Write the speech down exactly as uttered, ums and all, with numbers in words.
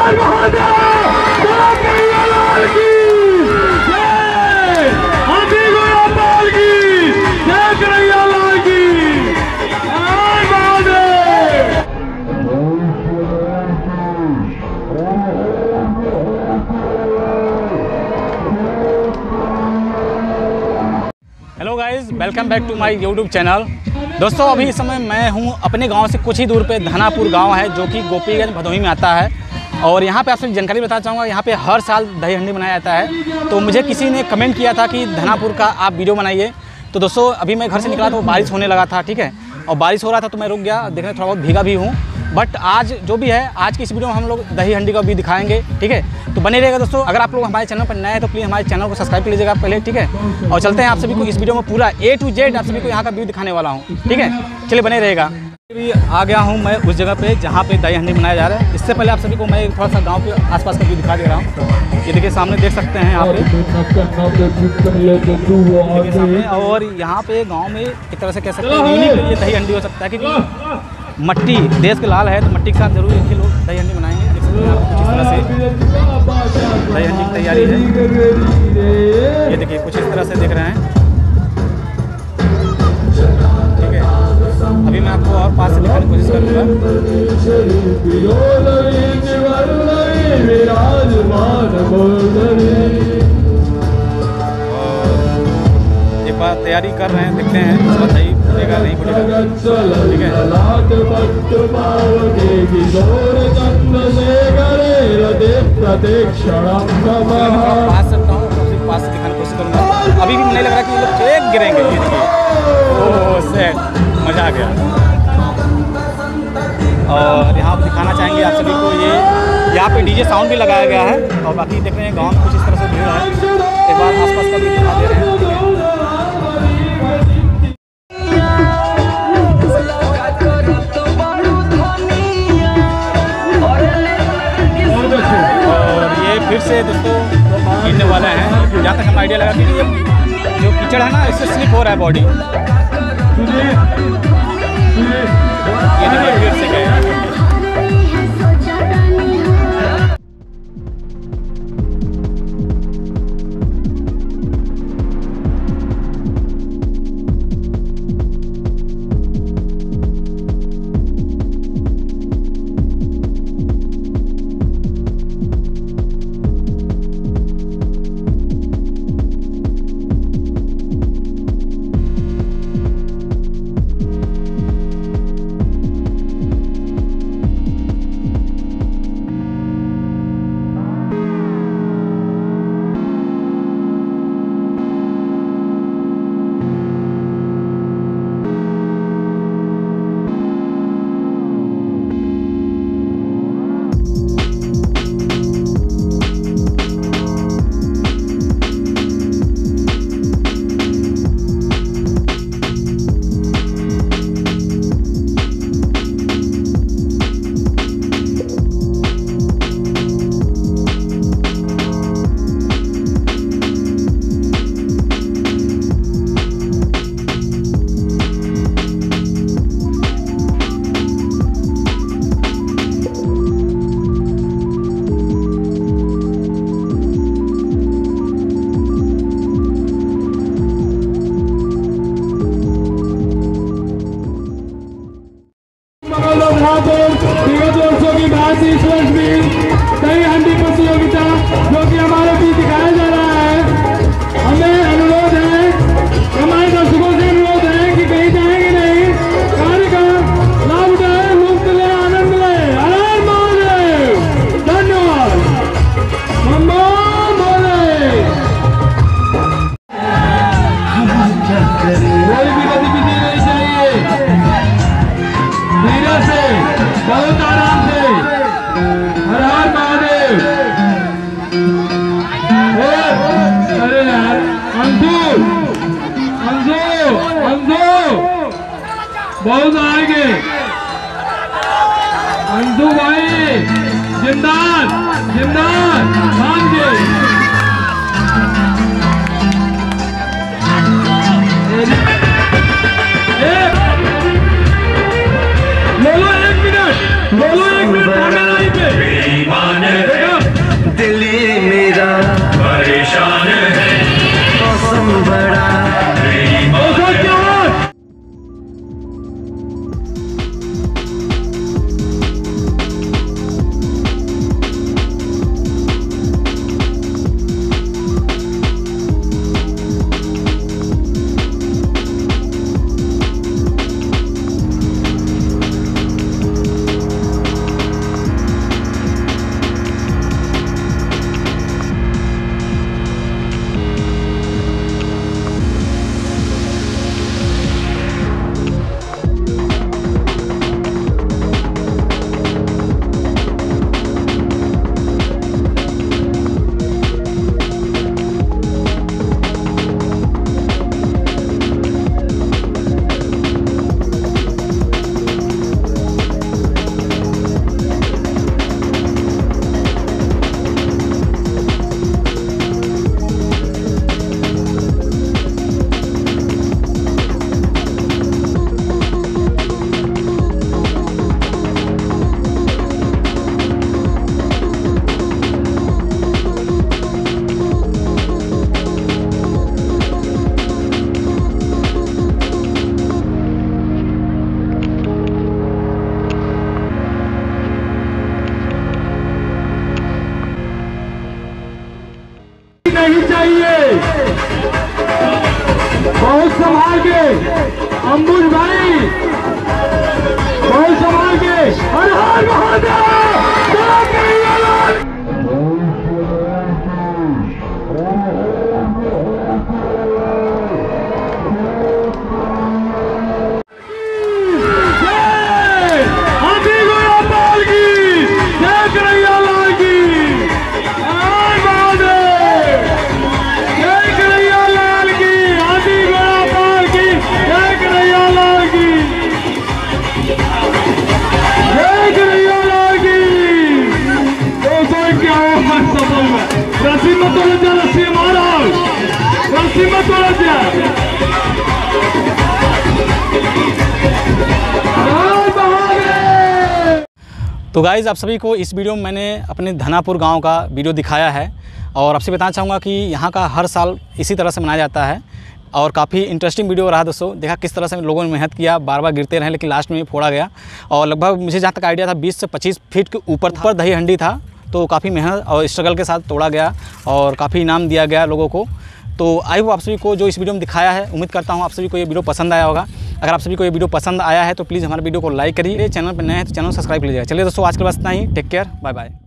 Hello guys, welcome back to my YouTube channel. दोस्तों, अभी इस समय मैं हूं अपने गांव से कुछ ही दूर पे धनापुर गांव है, जो कि गोपीगंज भदोही में आता है। और यहां पे आपसे जानकारी बताना चाहूँगा, यहां पे हर साल दही हंडी बनाया जाता है। तो मुझे किसी ने कमेंट किया था कि धनापुर का आप वीडियो बनाइए। तो दोस्तों, अभी मैं घर से निकला तो बारिश होने लगा था, ठीक है, और बारिश हो रहा था तो मैं रुक गया, देखने थोड़ा बहुत भीगा भी हूँ। बट आज जो भी है, आज की इस वीडियो में हम लोग दही हंडी का भी दिखाएंगे, ठीक है। तो बने रहेगा दोस्तों। अगर आप लोग हमारे चैनल पर नए हैं तो प्लीज़ हमारे चैनल को सब्सक्राइब कर लीजिएगा पहले, ठीक है। और चलते हैं आप सभी को इस वीडियो में पूरा ए टू जेड आप सभी को यहाँ का व्यू दिखाने वाला हूँ, ठीक है। चलिए बने रहेगा। अभी आ गया हूँ मैं उस जगह पे जहाँ पे दही हंडी बनाया जा रहा है। इससे पहले आप सभी को मैं थोड़ा सा गाँव के आसपास का व्यू दिखा दे रहा हूँ। ये देखिए सामने देख सकते हैं यहाँ पे, देखिए सामने। और यहाँ पे गाँव में एक तरह से कह सकते हैं यूनिक ये दही हंडी हो सकता है, क्योंकि मट्टी देश के लाल है तो मट्टी के साथ जरूर इनके लोग दही हंडी बनाएंगे। देख सकते हैं आप कुछ इस तरह से दही हंडी की तैयारी है। ये देखिए कुछ इस तरह से देख रहे हैं, ठीक है। अभी मैं आपको और पास से दिखाने की कोशिश करूँगा। एक बार तैयारी कर रहे हैं, देखते हैं इस बार दही फूलेगा नहीं फूलेगा, ठीक है। पास सकता हूँ, पास से दिखाने की कोशिश करूँगा। अभी भी नहीं लग रहा कि ये लोग फेंक गिरेंगे। ये देखिए, ओह सेट, मज़ा आ गया। और यहाँ दिखाना चाहेंगे आप सभी को, ये यहाँ पे डीजे साउंड भी लगाया गया है। और बाकी देख रहे हैं गाँव में कुछ इस तरह से भीड़ है। एक बार आसपास का भी दिखा दे रहे हैं, ठीक है। फिर से दोस्तों गिरने वाला है, जहाँ तक हम आइडिया लगा कि ये जो कीचड़ है ना, इससे स्लिप हो रहा है बॉडी। ये देखिए फिर से गए। इस वर्ष भी दही हंडी प्रतियोगिता जो कि हमारे बीच दिखाया जा रहा है। हमें अनुरोध है, हमारे दर्शकों से अनुरोध है कि कहीं जाएंगे नहीं, कार्य का लाभ उठाए, मुफ्त ले, आनंद ले। हर महादेव, धन्यवाद। मम्मा कोई भी गतिविधि नहीं चाहिए, धीरे से, बहुत आराम से। हर हर महादेव। अरे यार अंशु अंशु अंशु बहुत आएंगे। अंशु भाई जिंदाद जिंदाद मान के लो लो एक मिनट लो लो एक मिनट कैमरा पे अंबुज भाई बहुत संभाल के। हर हर महादेव। तो गाइज़ आप सभी को इस वीडियो में मैंने अपने धनापुर गांव का वीडियो दिखाया है और आपसे बताना चाहूँगा कि यहाँ का हर साल इसी तरह से मनाया जाता है और काफ़ी इंटरेस्टिंग वीडियो रहा दोस्तों। देखा किस तरह से लोगों ने मेहनत किया, बार बार गिरते रहे लेकिन लास्ट में फोड़ा गया और लगभग मुझे जहाँ तक आइडिया था बीस से पच्चीस फीट के ऊपर था, दही हंडी था। तो काफ़ी मेहनत और स्ट्रगल के साथ तोड़ा गया और काफ़ी इनाम दिया गया लोगों को। तो आई होप आप सभी को जो इस वीडियो में दिखाया है, उम्मीद करता हूँ आप सभी को ये वीडियो पसंद आया होगा। अगर आप सभी को ये वीडियो पसंद आया है तो प्लीज़ हमारे वीडियो को लाइक करिए, चैनल पर नए हैं तो चैनल सब्सक्राइब कीजिएगा। चलिए दोस्तों आज के लिए बस इतना ही। Take care, bye bye.